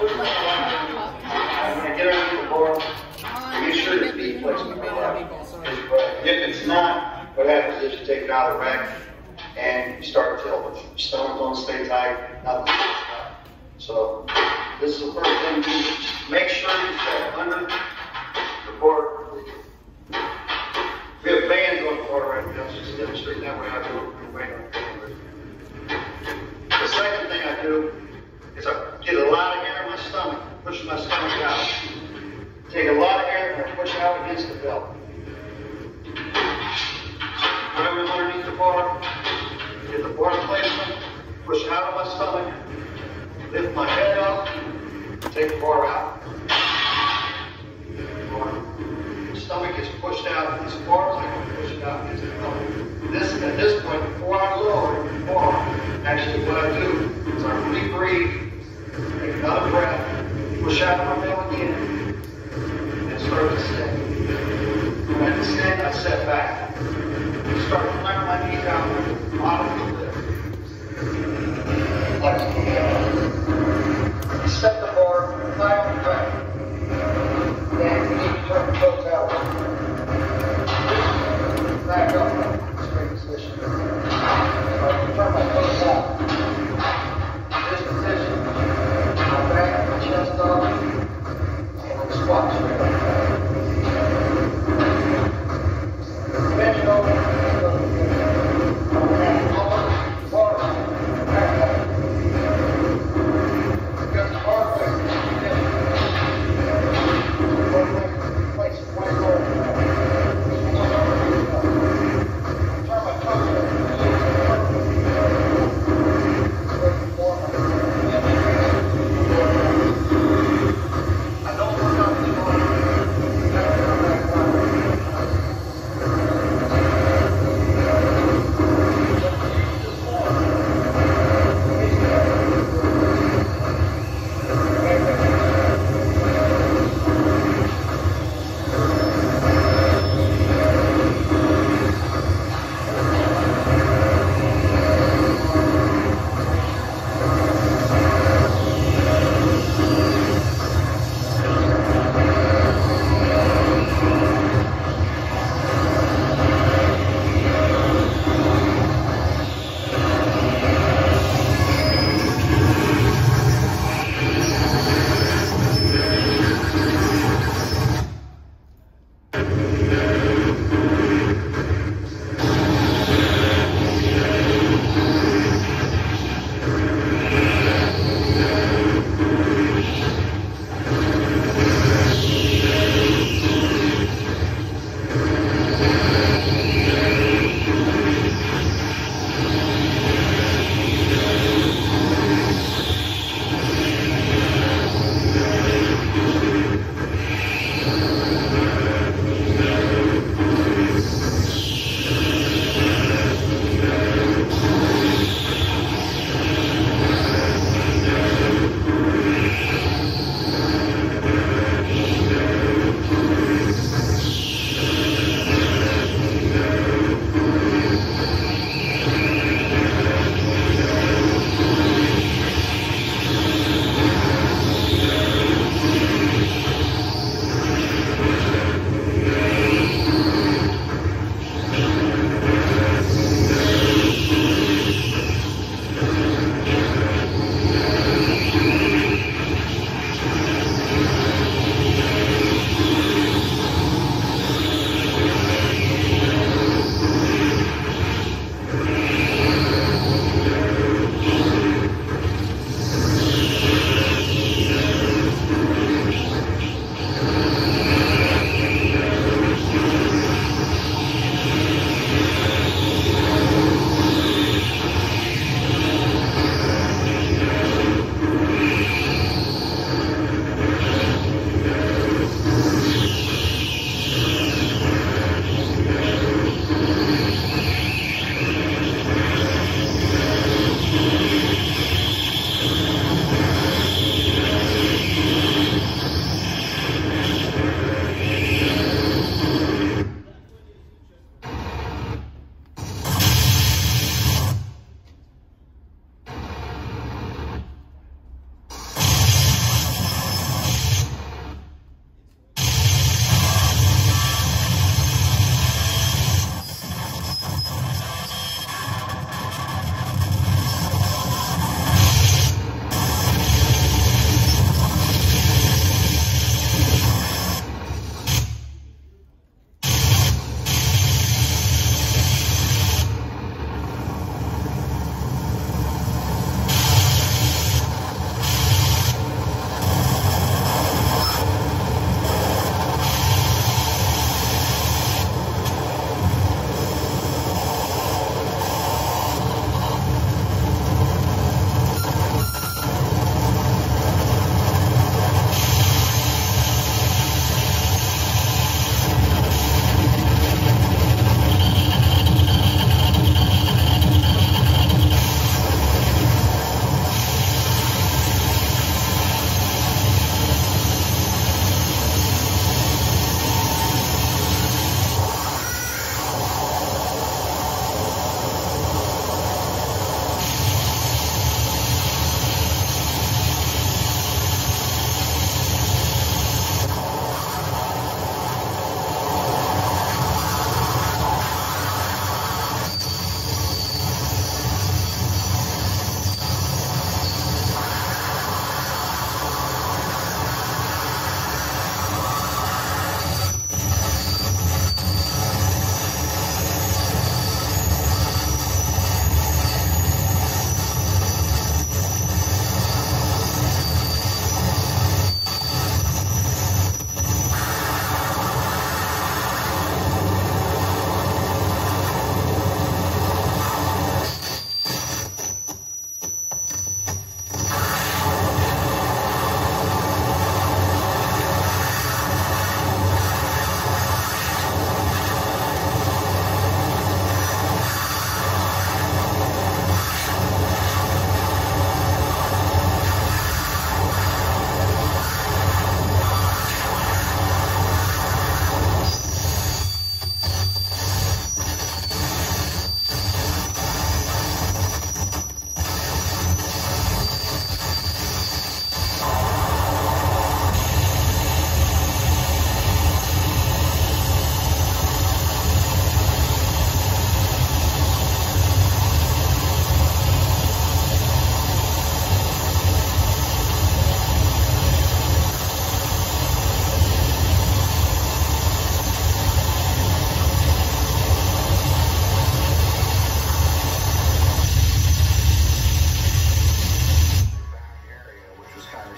I'm going to get underneath the bar. Make sure your feet placement is right. If it's not, what happens is you take it out of the rack and you start tilting. Your stomach don't stay tight, nothing stays tight. So this is the first thing you do. Make sure you stay under the board. We have bands on the board right now, just demonstrate that way I do it. The second thing I do is I get a lot of air in my stomach, push my stomach out. Take a lot of air and I push out against the belt. Put everything underneath the bar, get the bar placement, push out of my stomach, lift my head up, take the bar out. Stomach is pushed out as far as I can push it out against the belt. At this point, before I lower the bar, actually what I do is I re-breathe, take another breath, push out my belt again, and start to stand. When I stand, I set back. Start to climb my knees out, bottom of the lift. Flex the down. Set the bar, high on the back. Then you need to turn the toes out. Back up, straight position. Turn my toes out. This position, my back, my chest up, and then squat straight up. Bend it over. I'm going to have to lower the bar back up.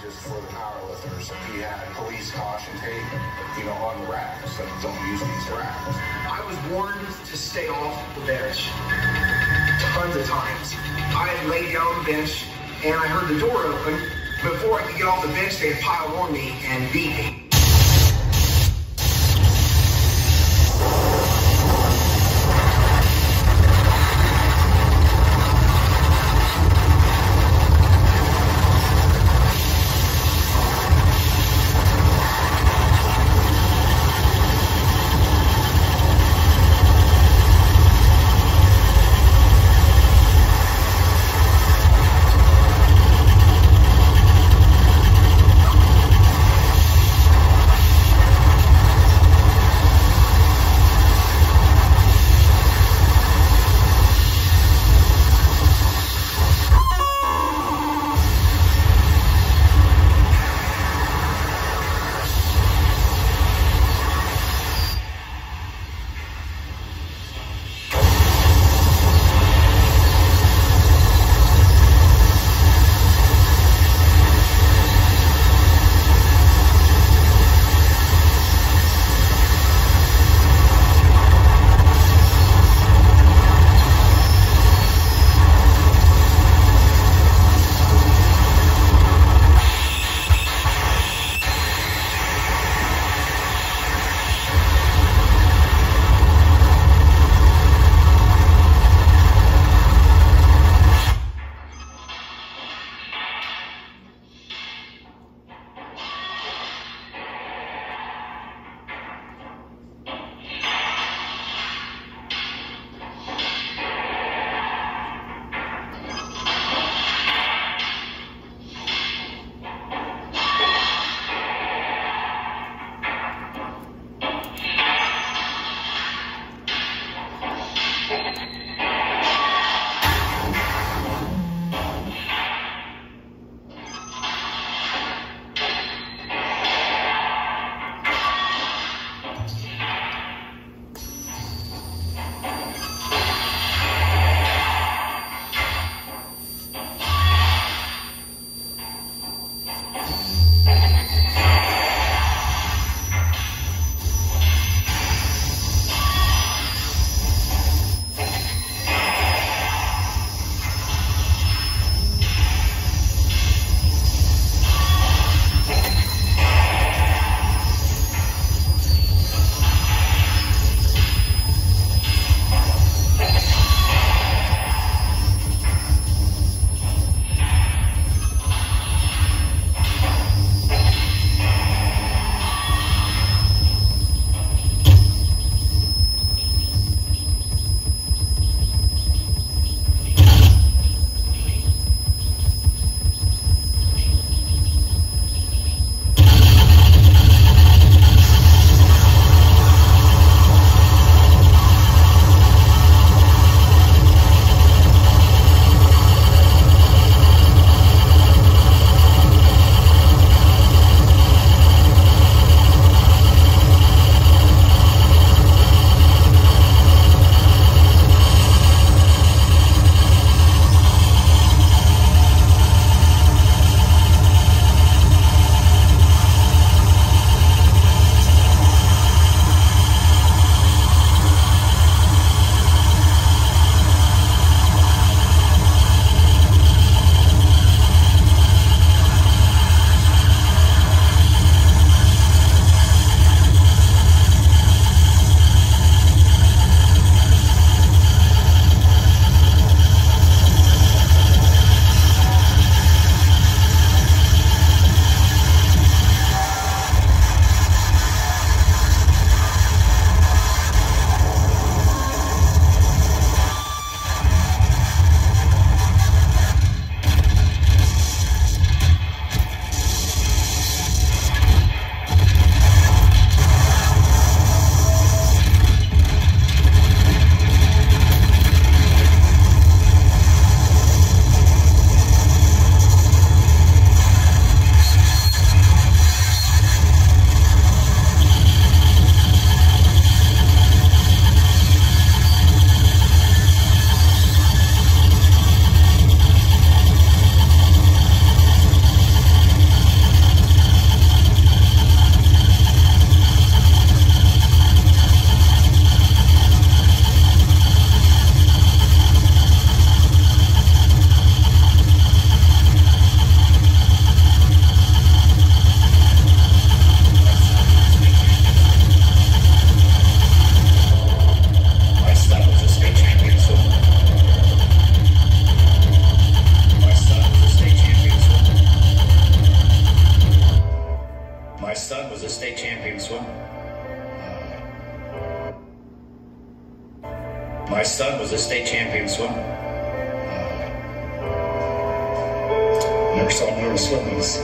just for the powerlifters. He had police caution tape, on the racks. Like, don't use these racks. I was warned to stay off the bench tons of times. I had laid down on the bench, and I heard the door open. Before I could get off the bench, they had piled on me and beat me. My son was a state champion swimmer. Never saw him learn to swim once.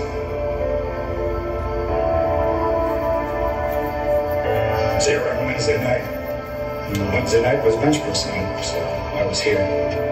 I was here every Wednesday night. And Wednesday night was bench press night, so I was here.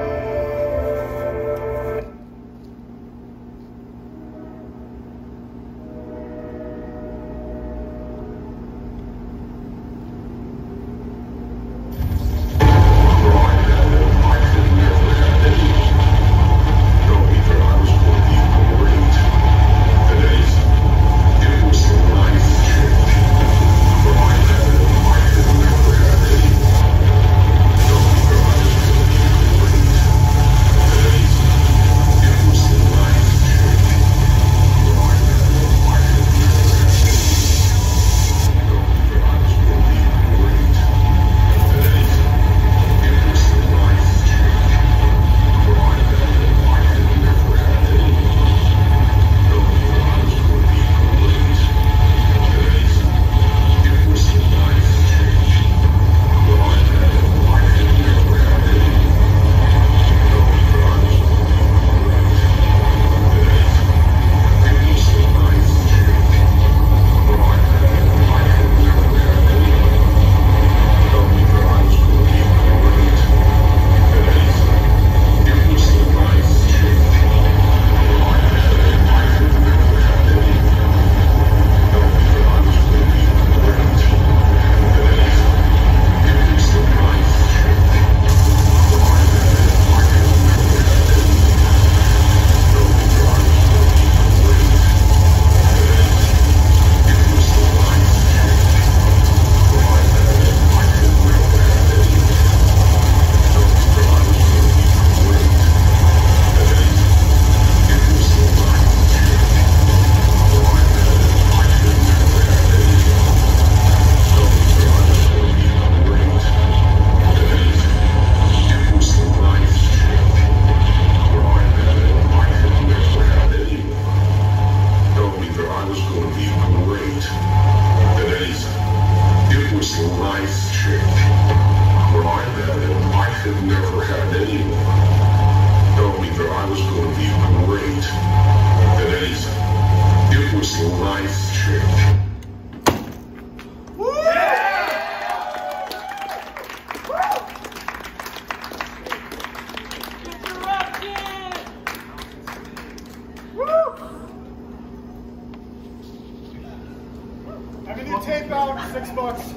Having the tape out, $6.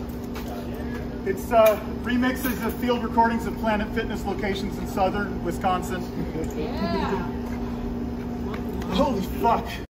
It's remixes of field recordings of Planet Fitness locations in southern Wisconsin. Yeah. Holy fuck.